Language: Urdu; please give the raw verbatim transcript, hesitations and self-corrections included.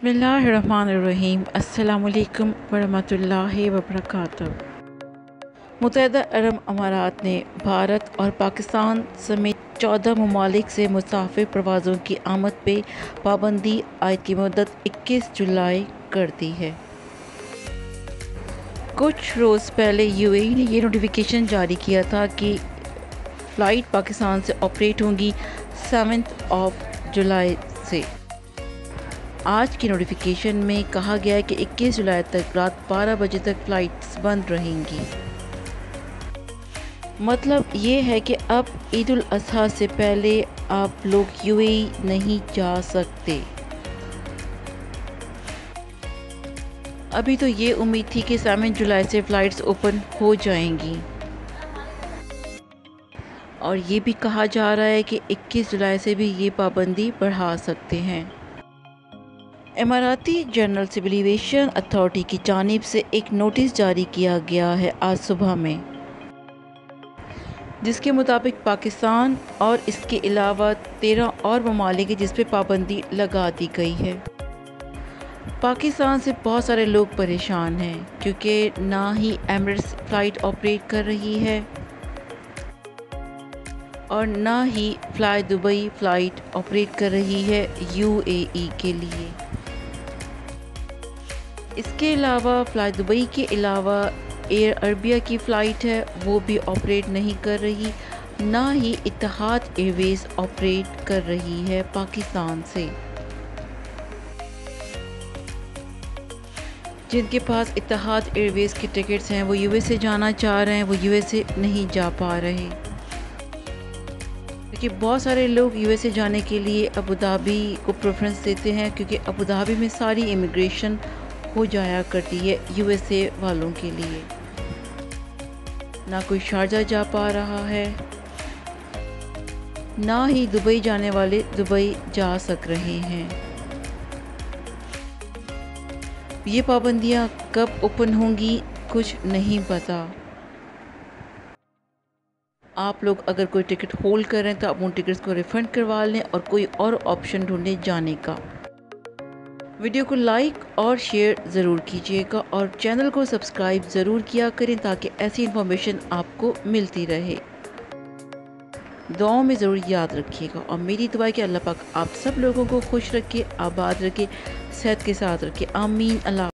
بسم اللہ الرحمن الرحیم۔ السلام علیکم ورحمۃ اللہ وبرکاتہ۔ متحدہ عرب امارات نے بھارت اور پاکستان سمیت چودہ ممالک سے مسافر پروازوں کی آمد پہ پابندی عائد کی مدت اکیس جولائی کر دی ہے۔ کچھ روز پہلے یو اے ای نے یہ نوٹیفیکیشن جاری کیا تھا کہ فلائٹ پاکستان سے آپریٹ ہوں گی سیونتھ آف جولائی سے۔ آج کی نوٹیفیکیشن میں کہا گیا ہے کہ اکیس جولائی تک رات بارہ بجے تک فلائٹس بند رہیں گی۔ مطلب یہ ہے کہ اب عید الاضحیٰ سے پہلے آپ لوگ یو اے ای نہیں جا سکتے۔ ابھی تو یہ امید تھی کہ سیون جولائی سے فلائٹس اوپن ہو جائیں گی، اور یہ بھی کہا جا رہا ہے کہ اکیس جولائی سے بھی یہ پابندی بڑھا سکتے ہیں۔ اماراتی جنرل سول ایویشن اتھارٹی کی جانب سے ایک نوٹس جاری کیا گیا ہے آج صبح میں، جس کے مطابق پاکستان اور اس کے علاوہ تیرہ اور ممالک ہیں جس پہ پابندی لگا دی گئی ہے۔ پاکستان سے بہت سارے لوگ پریشان ہیں کیونکہ نہ ہی ایمریٹس فلائٹ آپریٹ کر رہی ہے اور نہ ہی فلائی دبئی فلائٹ آپریٹ کر رہی ہے یو اے ای کے لیے۔ اس کے علاوہ فلائی دبئی کے علاوہ ایئر عربیہ کی فلائٹ ہے وہ بھی آپریٹ نہیں کر رہی، نہ ہی اتحاد ایئر ویز آپریٹ کر رہی ہے پاکستان سے۔ جن کے پاس اتحاد ایئر ویز کی ٹکٹس ہیں وہ یو ایس اے جانا چاہ رہے ہیں، وہ یو ایس اے نہیں جا پا رہے، کیونکہ بہت سارے لوگ یو ایس اے جانے کے لیے ابوظہبی کو پریفرنس دیتے ہیں، کیونکہ ابوظہبی میں ساری امیگریشن ہو جایا کرتی ہے یو ایس اے والوں کے لیے۔ نہ کوئی شارجہ جا پا رہا ہے، نہ ہی دبئی جانے والے دبئی جا سک رہے ہیں۔ یہ پابندیاں کب اوپن ہوں گی کچھ نہیں پتا۔ آپ لوگ اگر کوئی ٹکٹ ہولڈ کر رہے ہیں تو آپ ان ٹکٹس کو ریفنڈ کروا لیں اور کوئی اور آپشن ڈھونڈیں جانے کا۔ ویڈیو کو لائک اور شیئر ضرور کیجیے گا اور چینل کو سبسکرائب ضرور کیا کریں تاکہ ایسی انفارمیشن آپ کو ملتی رہے۔ دعاؤں میں ضرور یاد رکھیے گا اور میری دعا ہے کہ اللہ پاک آپ سب لوگوں کو خوش رکھے، آباد رکھے، صحت کے ساتھ رکھے۔ آمین۔ اللہ